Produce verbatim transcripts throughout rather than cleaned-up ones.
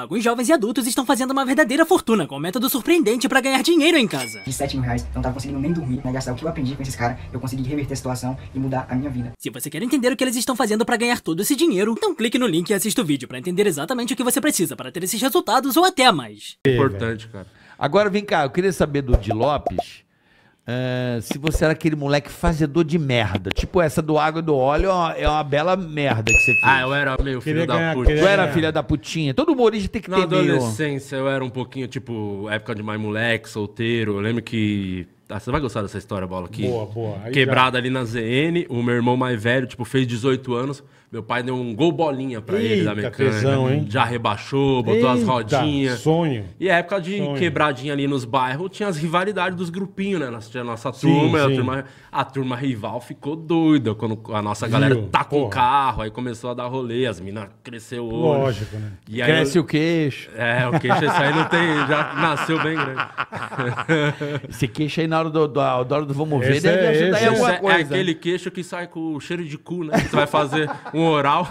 Alguns jovens e adultos estão fazendo uma verdadeira fortuna com um método surpreendente para ganhar dinheiro em casa. De sete mil reais, não tava conseguindo nem dormir, né? Gastar o que eu aprendi com esses caras, eu consegui reverter a situação e mudar a minha vida. Se você quer entender o que eles estão fazendo para ganhar todo esse dinheiro, então clique no link e assista o vídeo para entender exatamente o que você precisa para ter esses resultados ou até mais. É importante, cara. Agora, vem cá, eu queria saber do Di Lopes, uh, se você era aquele moleque fazedor de merda. Tipo, essa do água e do óleo é uma, é uma bela merda que você fez. Ah, eu era meio filho Queria da ganhar, puta. queria Tu era ganhar. filha da putinha. Todo humorista tem que Na ter meio... adolescência, eu era um pouquinho, tipo, época de mais moleque, solteiro. Eu lembro que... Ah, você vai gostar dessa história, Bola? Que Boa, boa. Aí quebrada ali na Z N, o meu irmão mais velho, tipo, fez dezoito anos. Meu pai deu um gol bolinha pra ele da Eita, mecânica. tesão, hein? Já rebaixou, botou as Eita, rodinhas. sonho. E a época de Sonho. quebradinha ali nos bairros, tinha as rivalidades dos grupinhos, né? Nós tinha a nossa Sim, turma, e a sim. turma, a turma rival ficou doida quando a nossa galera Viu? tá com Porra. carro, aí começou a dar rolê, as minas cresceu o olho. Lógico, né? E aí Cresce eu- o queixo. É, o queixo esse aí não tem, já nasceu bem grande. Esse queixo aí na hora do, do, da hora do vamos ver Esse deve é- ajudar esse em é- alguma É, coisa. é aquele queixo que sai com o cheiro de cu, né? Você vai fazer um oral.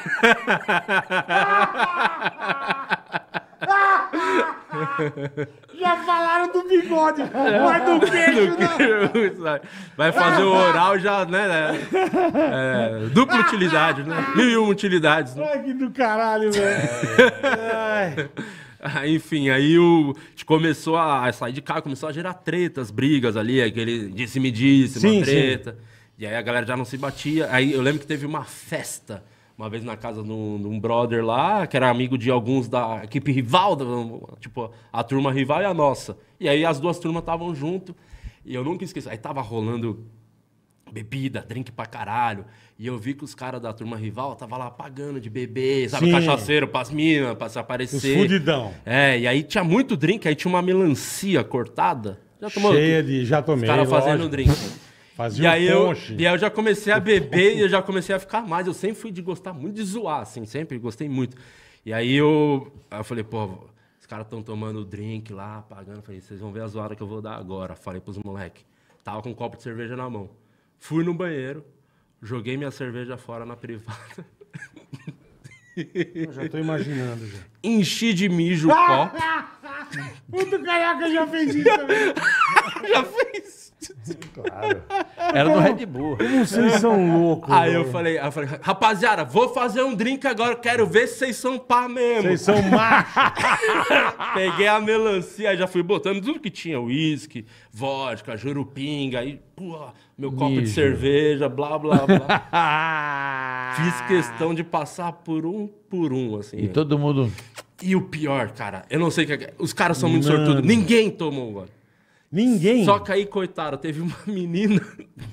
Já falaram do bigode, mas do queixo não. Vai fazer o oral já, né? É, é, dupla utilidade, né? Mil e uma utilidades. Né? Ai, que do caralho, velho. Ai. Ah, enfim, aí o, a gente começou a sair de carro, começou a gerar tretas, brigas ali, aquele disse-me-disse, Sim, uma treta. E aí a galera já não se batia. Aí eu lembro que teve uma festa, uma vez na casa de um, de um brother lá, que era amigo de alguns da equipe rival, da- tipo, a turma rival e a nossa. E aí as duas turmas estavam junto, e eu nunca esqueci. Aí tava rolando bebida, drink pra caralho. E eu vi que os caras da turma rival tava lá pagando de beber, sabe, Sim. cachaceiro pras minas, pra se Os aparecer. fudidão. É, e aí tinha muito drink, aí tinha uma melancia cortada. Já tomou? Cheia de... Já Os tomei, caras fazendo lógico. drink. Fazia E aí, um eu, ponche. e aí eu já comecei a beber e eu já comecei a ficar mais. Eu sempre fui de gostar muito de zoar, assim, sempre gostei muito. E aí eu, aí eu falei, pô, os caras estão tomando drink lá, pagando. Eu falei, vocês vão ver a zoada que eu vou dar agora. Falei pros moleques. Tava com um copo de cerveja na mão. Fui no banheiro, joguei minha cerveja fora na privada. Eu já tô imaginando, já. Enchi de mijo o copo. Puta caraca, já fez isso também. Já fez. Claro. Era no Red Bull. Como vocês são loucos, Aí eu velho. falei, aí eu falei, rapaziada, vou fazer um drink agora, quero ver se vocês são pá mesmo. Vocês são machos. Peguei a melancia, aí já fui botando tudo que tinha, uísque, vodka, jurupinga, aí, pô, meu copo de Mijo. cerveja, blá, blá, blá. Fiz questão de passar por um por um, assim. E todo mundo... E o pior, cara, eu não sei o que é. Os caras são muito Mano. sortudos. Ninguém tomou, mano. Ninguém. Só que aí, coitado, teve uma menina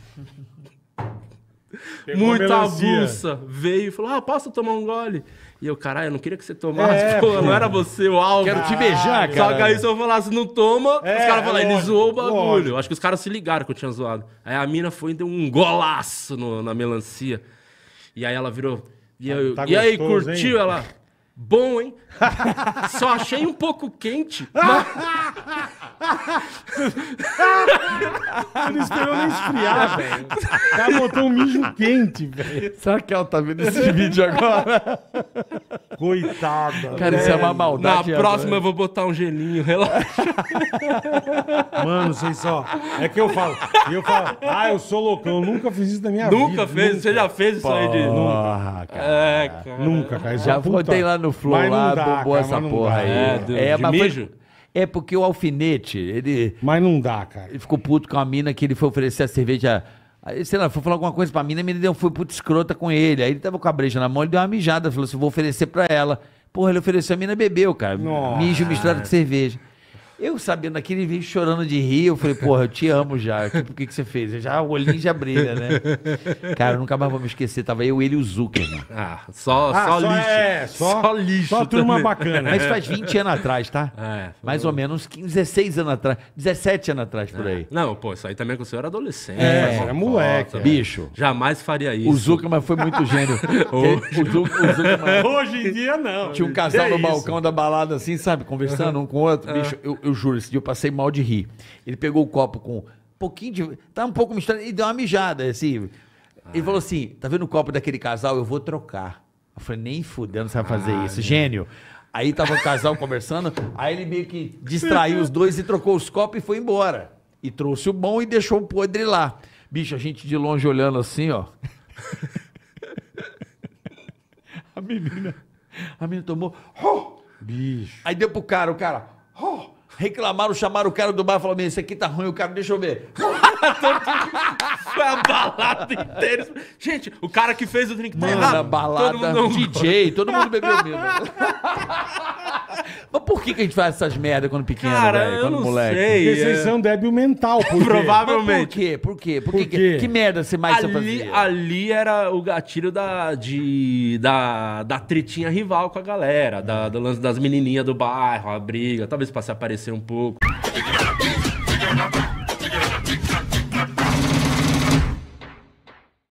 Pegou muito melancia. avulsa, veio e falou: ah, posso tomar um gole? E eu, caralho, eu não queria que você tomasse, É, pô, pô. não era você o alvo. Quero te beijar, Só cara. que aí se eu falasse, não toma, É, os caras falaram, é ele lógico, zoou o bagulho. lógico. Acho que os caras se ligaram que eu tinha zoado. Aí a mina foi e deu um golaço no- na melancia. E aí ela virou, e, eu, Tá e aí, gostoso, curtiu? hein? Ela, bom, hein? Só achei um pouco quente. Mas... Não esperou nem esfriar, velho. O cara botou um mijo quente, velho. Será que ela tá vendo esse vídeo agora? Coitada. Cara, isso é uma Na maldade. próxima eu vou botar um gelinho, relaxa. Mano, vocês só... É que eu falo... Eu falo... Ah, eu sou loucão. Eu nunca fiz isso na minha vida. Nunca fez? nunca. Você já fez isso aí de... Porra, cara. É, cara. Nunca, cara. Isso Já é puta- botei lá no Flow, Mas não lá, dá, bombou cara, essa mas não porra dá. aí. É, do- de mas foi- mijo? É porque o alfinete, ele, Mas não dá, cara. ele ficou puto com a mina que ele foi oferecer a cerveja. Aí, sei lá, foi falar alguma coisa pra mina, a mina deu, foi puto escrota com ele. Aí ele tava com a breja na mão, ele deu uma mijada, falou assim: vou oferecer pra ela. Porra, ele ofereceu, a mina bebeu, cara. Nossa. Mijo misturado com cerveja. Eu sabendo daquele, ele veio chorando de rir, eu falei, porra, eu te amo já. Por que que você fez? Já, o olhinho já brilha, né? Cara, eu nunca mais vou me esquecer. Tava eu, ele e o Zuckerman. Ah, só, Ah, só, só lixo. é, só- lixo. Só turma também. bacana. Mas faz vinte anos atrás, tá? É, Mais ou menos, uns quinze, dezesseis anos atrás. dezessete anos atrás, por aí. Não, pô, isso aí também que o senhor era adolescente. É, faz era uma moleque, cota. é. Bicho, Jamais faria isso. o Zuckerman foi muito gênio. o, Zu- o Zuckerman Hoje em dia, não. tinha um casal Que no isso? balcão da balada, assim, sabe? Conversando um com o outro. Bicho, eu, eu juro, esse dia eu passei mal de rir. Ele pegou o copo com um pouquinho de... Tá um pouco misturado e deu uma mijada, assim. Ele falou assim, tá vendo o copo daquele casal? Eu vou trocar. Eu falei, nem fudendo você vai fazer isso. Gênio. Aí tava o casal conversando, aí ele meio que distraiu os dois e trocou os copos e foi embora. E trouxe o bom e deixou o podre lá. Bicho, a gente de longe olhando assim, ó. A menina, a menina tomou... Oh! Bicho. Aí deu pro cara, o cara... Oh! Reclamaram, chamaram o cara do bar e falaram, isso aqui tá ruim, o cara, deixa eu ver. Foi a balada inteira. Gente, o cara que fez o drink tá Mano, errado. a balada, Todo mundo- D J, todo mundo bebeu mesmo. Mas por que, que a gente faz essas merdas quando pequeno, Cara, velho? eu Quando não moleque? sei. Porque vocês é. são débil mental, por quê? Mas por Provavelmente. quê? Por quê? Por, Por que, quê? que merda você mais você Ali, fazia? ali era o gatilho da, de, da, da tretinha rival com a galera, da, do lance das menininhas do bairro, a briga, talvez pra se aparecer um pouco.